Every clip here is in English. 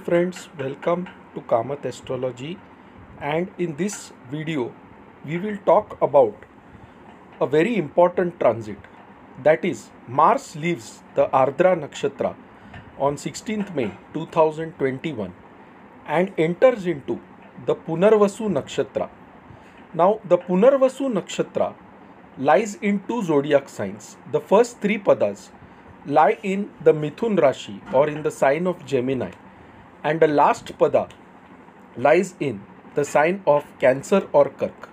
friends, welcome to Kamath Astrology, and in this video we will talk about a very important transit, that is Mars leaves the Ardra Nakshatra on 16th May 2021 and enters into the Punarvasu Nakshatra. Now the Punarvasu Nakshatra lies in two zodiac signs. The first three padas lie in the Mithun Rashi or in the sign of Gemini, and the last pada lies in the sign of Cancer or Kark.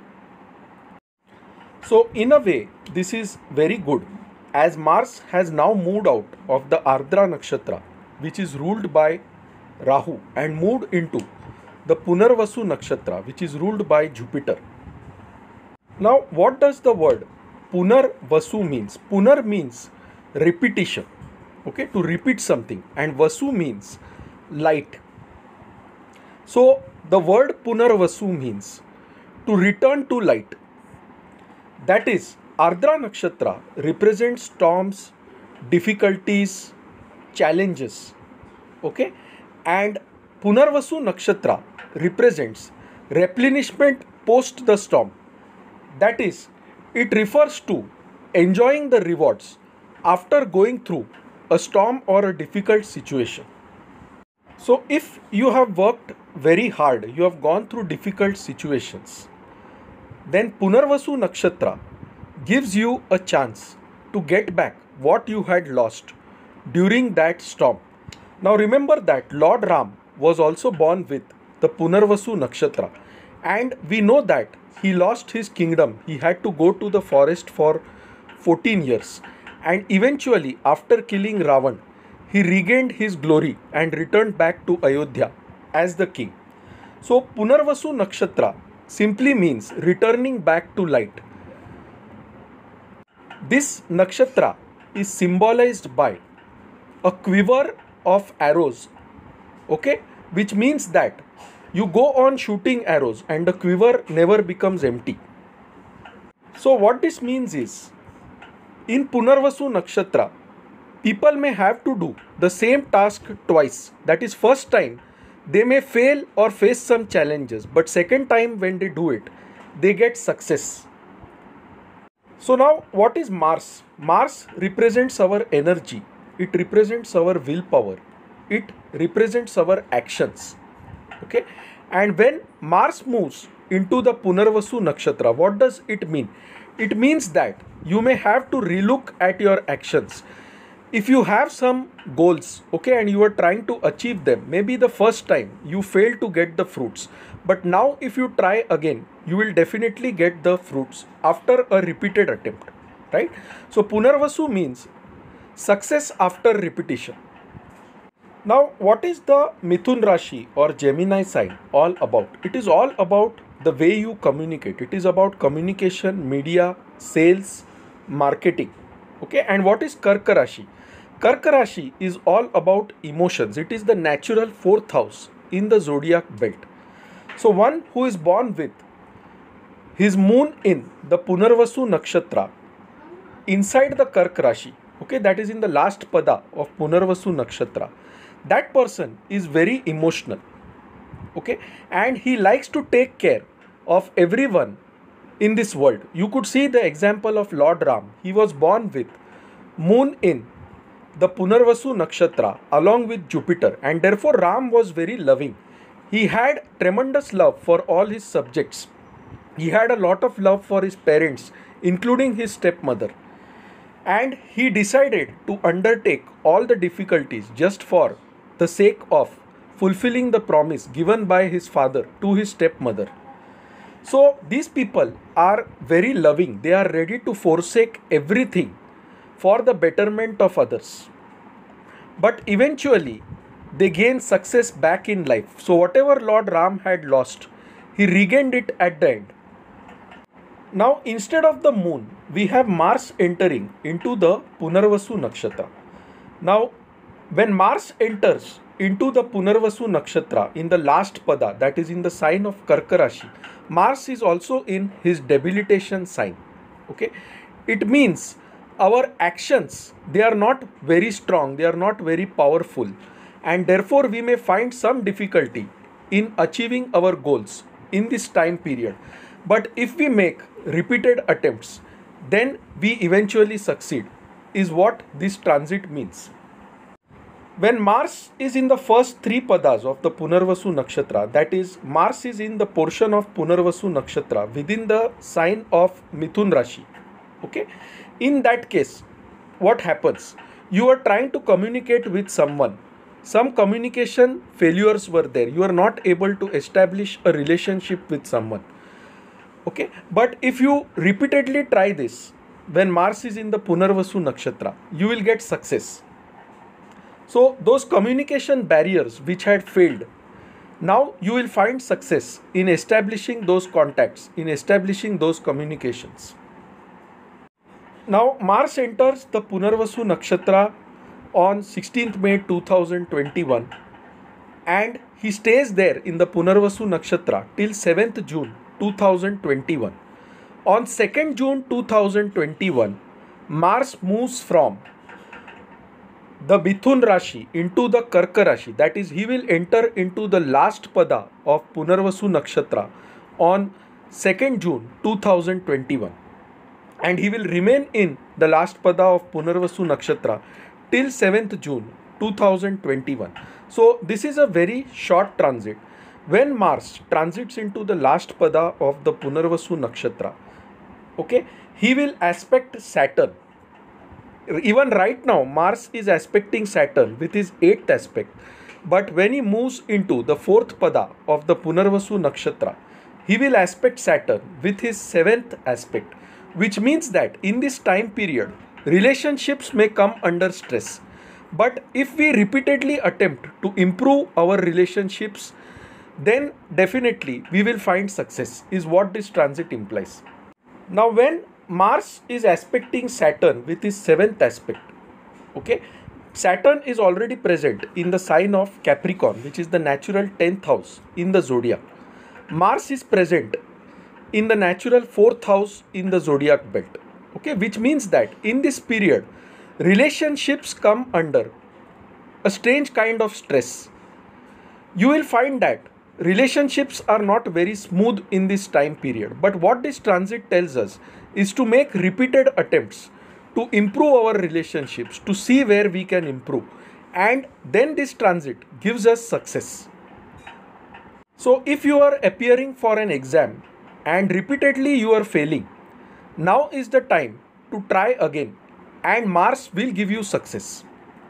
So in a way this is very good, as Mars has now moved out of the Ardra Nakshatra, which is ruled by Rahu, and moved into the Punarvasu Nakshatra, which is ruled by Jupiter. Now what does the word Punarvasu means? Punar means repetition, okay, to repeat something, and Vasu means light. So the word Punarvasu means to return to light. That is, Ardra Nakshatra represents storms, difficulties, challenges, okay, and Punarvasu Nakshatra represents replenishment post the storm. That is, it refers to enjoying the rewards after going through a storm or a difficult situation. So if you have worked very hard, you have gone through difficult situations, then Punarvasu Nakshatra gives you a chance to get back what you had lost during that storm. Now remember that Lord Ram was also born with the Punarvasu Nakshatra, and we know that he lost his kingdom. He had to go to the forest for 14 years, and eventually after killing Ravan, he regained his glory and returned back to Ayodhya as the king. So Punarvasu Nakshatra simply means returning back to light. This nakshatra is symbolized by a quiver of arrows, okay, which means that you go on shooting arrows and the quiver never becomes empty. So what this means is, in Punarvasu Nakshatra, people may have to do the same task twice. That is, first time they may fail or face some challenges, but second time when they do it, they get success. So now what is Mars? Mars represents our energy. It represents our willpower. It represents our actions. Okay? And when Mars moves into the Punarvasu Nakshatra, what does it mean? It means that you may have to relook at your actions. If you have some goals, okay, and you are trying to achieve them, maybe the first time you fail to get the fruits, but now if you try again, you will definitely get the fruits after a repeated attempt, right? So Punarvasu means success after repetition. Now what is the Mithun Rashi or Gemini sign all about? It is all about the way you communicate. It is about communication, media, sales, marketing, okay. And what is Karka Rashi? Karka Rashi is all about emotions. It is the natural fourth house in the zodiac belt. So one who is born with his moon in the Punarvasu Nakshatra inside the Karka Rashi, okay, that is in the last pada of Punarvasu Nakshatra, that person is very emotional, okay, and he likes to take care of everyone in this world. You could see the example of Lord Ram. He was born with moon in the Punarvasu Nakshatra along with Jupiter, and therefore Ram was very loving. He had tremendous love for all his subjects. He had a lot of love for his parents, including his stepmother, and he decided to undertake all the difficulties just for the sake of fulfilling the promise given by his father to his stepmother. So these people are very loving. They are ready to forsake everything for the betterment of others. But eventually they gain success back in life. So whatever Lord Ram had lost, he regained it at the end. Now instead of the moon, we have Mars entering into the Punarvasu Nakshatra. Now when Mars enters into the Punarvasu Nakshatra in the last pada, that is in the sign of Karka Rashi, Mars is also in his debilitation sign, okay. It means our actions, they are not very strong, they are not very powerful, and therefore we may find some difficulty in achieving our goals in this time period. But if we make repeated attempts, then we eventually succeed, is what this transit means. When Mars is in the first three padas of the Punarvasu Nakshatra, that is, Mars is in the portion of Punarvasu Nakshatra within the sign of Mithun Rashi. Okay, in that case, what happens? You are trying to communicate with someone. Some communication failures were there. You are not able to establish a relationship with someone. Okay, but if you repeatedly try this, when Mars is in the Punarvasu Nakshatra, you will get success. So those communication barriers which had failed, now you will find success in establishing those contacts, in establishing those communications. Now Mars enters the Punarvasu Nakshatra on 16th May 2021 and he stays there in the Punarvasu Nakshatra till 7th June 2021. On 2nd June 2021, Mars moves from the Mithun Rashi into the Karka Rashi. That is, he will enter into the last pada of Punarvasu Nakshatra on 2nd June 2021. And he will remain in the last pada of Punarvasu Nakshatra till 7th June 2021. So this is a very short transit. When Mars transits into the last pada of the Punarvasu Nakshatra, okay, he will aspect Saturn. Even right now, Mars is aspecting Saturn with his 8th aspect. But when he moves into the 4th pada of the Punarvasu Nakshatra, he will aspect Saturn with his 7th aspect, which means that in this time period, relationships may come under stress. But if we repeatedly attempt to improve our relationships, then definitely we will find success, is what this transit implies. Now when Mars is aspecting Saturn with his 7th aspect, okay, Saturn is already present in the sign of Capricorn, which is the natural 10th house in the zodiac. Mars is present in the natural 4th house in the zodiac belt, okay, which means that in this period, relationships come under a strange kind of stress. You will find that relationships are not very smooth in this time period. But what this transit tells us is to make repeated attempts to improve our relationships, to see where we can improve. And then this transit gives us success. So if you are appearing for an exam and repeatedly you are failing, now is the time to try again and Mars will give you success,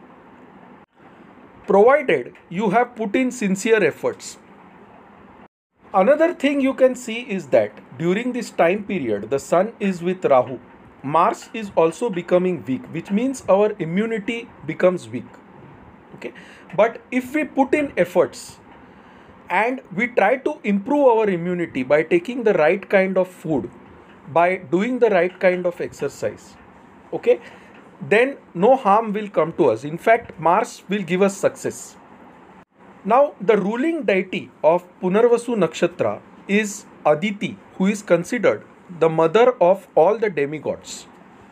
provided you have put in sincere efforts. Another thing you can see is that during this time period, the Sun is with Rahu. Mars is also becoming weak, which means our immunity becomes weak. Okay, but if we put in efforts and we try to improve our immunity by taking the right kind of food, by doing the right kind of exercise, okay, then no harm will come to us. In fact, Mars will give us success. Now, the ruling deity of Punarvasu Nakshatra is Aditi, who is considered the mother of all the demigods.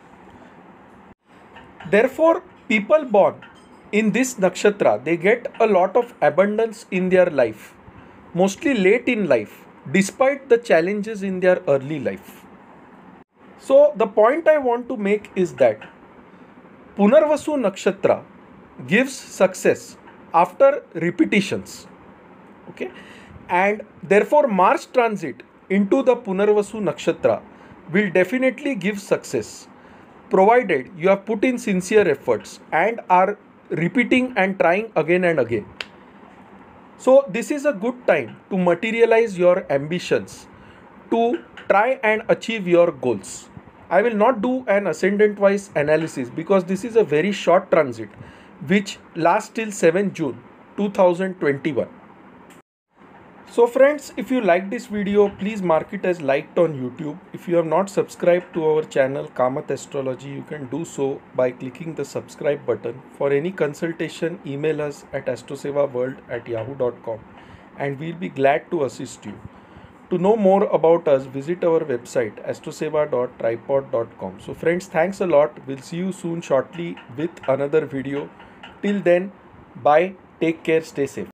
Therefore, people born in this nakshatra, they get a lot of abundance in their life, mostly late in life, despite the challenges in their early life. So, the point I want to make is that Punarvasu Nakshatra gives success after repetitions, okay, and therefore Mars transit into the Punarvasu Nakshatra will definitely give success, provided you have put in sincere efforts and are repeating and trying again and again. So this is a good time to materialize your ambitions, to try and achieve your goals. I will not do an ascendant wise analysis because this is a very short transit which lasts till 7 June 2021. So friends, if you like this video, please mark it as liked on YouTube. If you have not subscribed to our channel Kamath Astrology, you can do so by clicking the subscribe button. For any consultation, email us at astrosevaworld@yahoo.com and we'll be glad to assist you. To know more about us, visit our website astroseva.tripod.com. So friends, thanks a lot. We'll see you soon shortly with another video. Till then, bye. Take care. Stay safe.